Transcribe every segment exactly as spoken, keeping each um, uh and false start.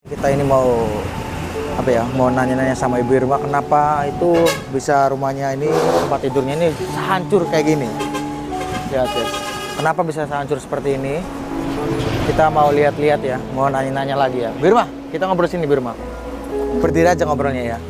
Kita ini mau apa ya? Mau nanya-nanya sama Ibu Irma kenapa itu bisa rumahnya ini tempat tidurnya ini hancur kayak gini. Lihat ya. Kenapa bisa hancur seperti ini? Kita mau lihat-lihat ya. Mau nanya-nanya lagi ya. Bu Irma, kita ngobrol sini Bu Irma. Berdiri aja ngobrolnya ya.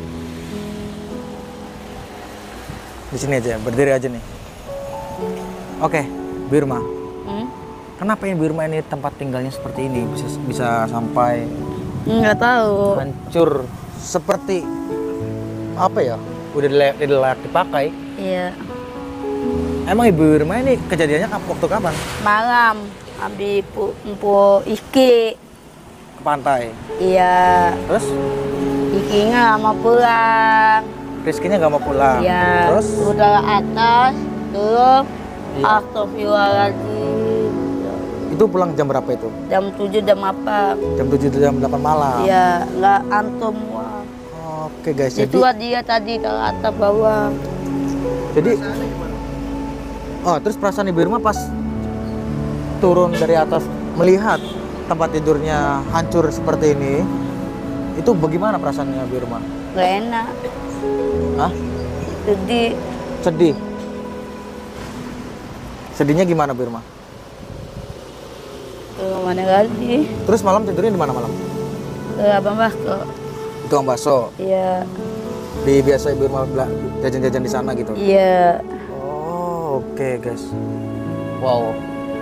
Di sini aja, berdiri aja nih. Oke, Bu Irma. Hmm? Kenapa ini Bu Irma ini tempat tinggalnya seperti ini bisa bisa sampai Nggak tahu. hancur seperti apa ya? Udah layak, udah layak dipakai. Iya. Emang Ibu Irma ini kejadiannya kap- waktu kapan? Malam habis pu, pu iki. Ke pantai. Iya. Terus Ikinya mau pulang. Rizkynya nggak mau pulang. Iya. Terus Udah ke atas, turun. Iya. Astagfirullahaladzim. itu pulang jam berapa itu? Jam tujuh jam apa? Jam tujuh jam delapan malam. Iya, nggak antum. Wah. Oke guys, Itu jadi dia tadi ke atas bawah. jadi oh terus perasaan Ibu Irma pas turun dari atas melihat tempat tidurnya hancur seperti ini, itu bagaimana perasaannya Ibu Irma? Nggak enak. Hah? Jadi Sedih. Sedihnya gimana Bu Irma? ke mana lagi? Terus malam tidurnya di mana malam? Ke Abang Basko. Tukang bakso. Iya. Di biasa Ibu Irma bela- jajan-jajan di sana gitu. Iya. Oh, oke guys. Wow.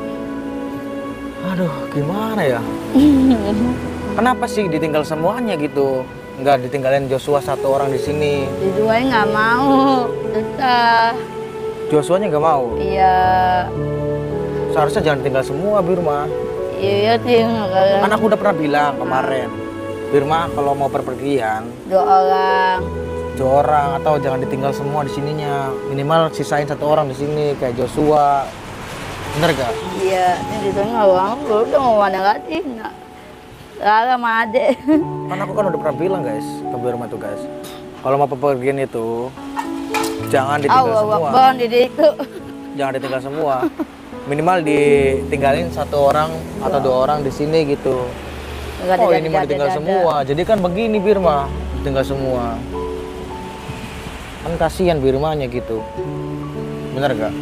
Aduh, gimana ya? Kenapa sih ditinggal semuanya gitu? Nggak ditinggalin Joshua satu orang di sini. Diduain nggak mau. Tetap. Joshua-nya nggak mau. Iya. Seharusnya jangan tinggal semua, Bu Irma. Iya sih. Kan aku udah pernah bilang kemarin, Bu Irma kalau mau perpergian, Dua orang. dua orang atau jangan ditinggal semua di sininya. Minimal sisain satu orang di sini kayak Joshua. Bener gak? Iya. Ini ditanya orang. Lu udah mau mana lagi? Nggak. Rara sama adek. Kan aku kan udah pernah bilang guys ke Bu Irma tuh guys, kalau mau perpergian itu jangan ditinggal Allah semua. Akbar di itu. Jangan ditinggal semua. Minimal ditinggalin satu orang atau dua orang di sini gitu. Nggak ada Oh ini mau jadi-jadi ditinggal ada. semua. Jadi kan begini Birma, ditinggal semua. Kan kasihan Birmanya gitu. Bener gak?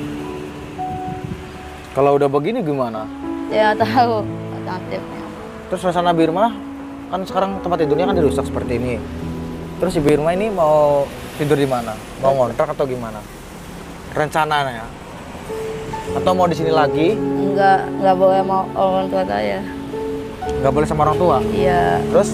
Kalau udah begini gimana? Ya tahu. Alternatifnya. Terus suasana Birma, kan sekarang tempat tidurnya kan dirusak seperti ini. Terus si Birma ini mau tidur di mana? Mau ngontrak atau gimana? Rencananya? Atau mau di sini lagi? Enggak, enggak boleh mau orang tua saya. Nggak boleh sama orang tua? Iya. Terus?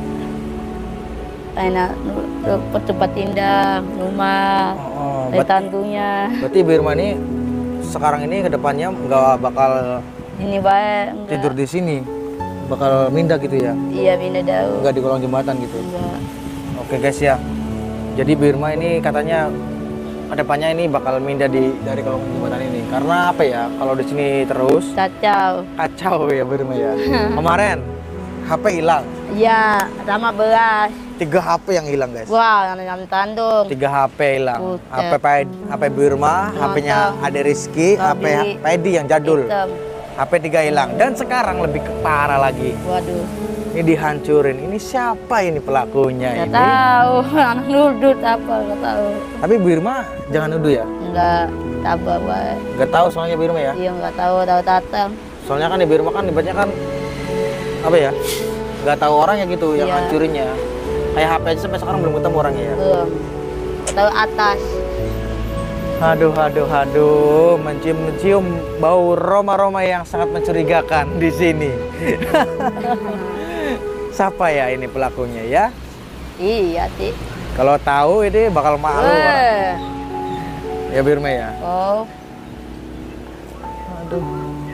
Enak tempat indah, rumah, Oh, dari berarti, tantunya. berarti Birma ini sekarang ini kedepannya nggak bakal Ini baik. enggak. tidur di sini, bakal mindah gitu ya? Iya, pindah jauh. Nggak di kolong jembatan gitu? Enggak. Oke guys ya, jadi Birma ini katanya kedepannya ini bakal mindah di dari kolong jembatan ini karena apa ya? Kalau di sini terus Kacau. kacau ya Birma ya. Kemarin H P hilang, Iya, sama beras. tiga H P yang hilang guys. Wah, yang yang tandung. Tiga H P hilang. Buset. H P Pai- H P Birma, H P-nya Ade Rizky, H P Tadi. Pedi yang jadul. Hitam. H P tiga hilang dan sekarang lebih ke parah lagi. Waduh. Ini dihancurin. Ini siapa ini pelakunya Nggak ini? tahu, anak nudut apa, nggak tahu. Tapi Birma jangan nuduh ya. Enggak, tabah baik. Gak tahu soalnya Birma ya. Iya, nggak tahu, tahu datang. Soalnya kan di Birma kan ibaratnya kan apa ya? Gak tahu orangnya gitu yang Iya. hancurinnya. Kayak H P aja sampai sekarang belum ketemu orangnya ya. Belum. Nggak tahu atas. Aduh, aduh, aduh, mencium-mencium bau aroma-aroma yang sangat mencurigakan di sini. Siapa ya ini pelakunya ya? Iya, Ti. Kalau tahu ini bakal malu. orang. Eh. Ya Birma ya. Oh, Aduh.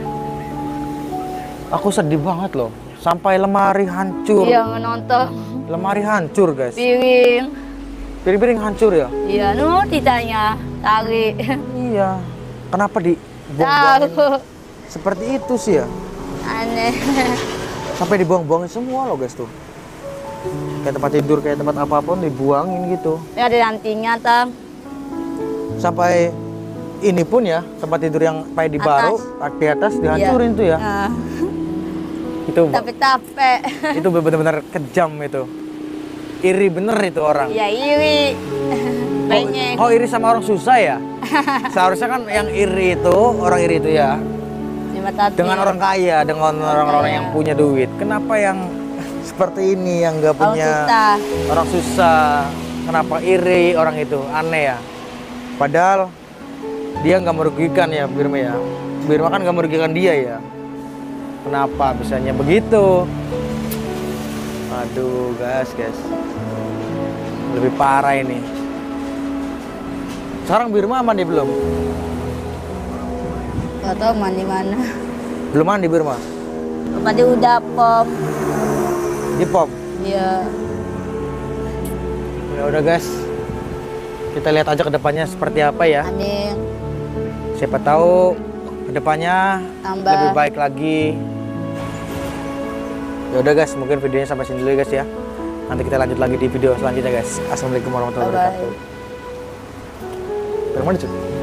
Aku sedih banget loh. Sampai lemari hancur. iya nonton. Lemari hancur, guys. Piring. Piring-piring hancur ya? Iya, nu ditanya. Tarik. Iya. Kenapa di Tahu. seperti itu sih ya? Aneh. Sampai dibuang-buangin semua loh, guys tuh. Kayak tempat tidur, kayak tempat apapun dibuangin gitu. Ini ada nantinya, Tam. Sampai ini pun ya, tempat tidur yang pakai di baru, di atas dihancurin tuh ya. Nah. Itu Tapi-tapi. itu benar-benar kejam itu. Iri bener itu orang. Ya iri. Banyak. Oh, oh iri sama orang susah ya? Seharusnya kan yang iri itu, orang iri itu ya Lima tati. dengan orang kaya, dengan orang-orang yang punya duit. Kenapa yang seperti ini yang nggak Orang punya susah. orang susah? Kenapa iri orang itu? Aneh ya. Padahal dia nggak merugikan ya Birma ya. Birma kan nggak merugikan dia ya. Kenapa bisanya begitu? Aduh guys, guys. Lebih parah ini. Sekarang Birma mandi belum? Gak tau mandi mana. Belum mandi Birma? Tadi udah pom. Di pom? Iya. Ya udah guys. Kita lihat aja ke depannya seperti apa ya. Amin. Siapa tahu ke depannya Tambah. lebih baik lagi. Ya udah guys, mungkin videonya sampai sini dulu ya guys ya. Nanti kita lanjut lagi di video selanjutnya guys. Assalamualaikum warahmatullahi Bye-bye. wabarakatuh. Dari mana cuy?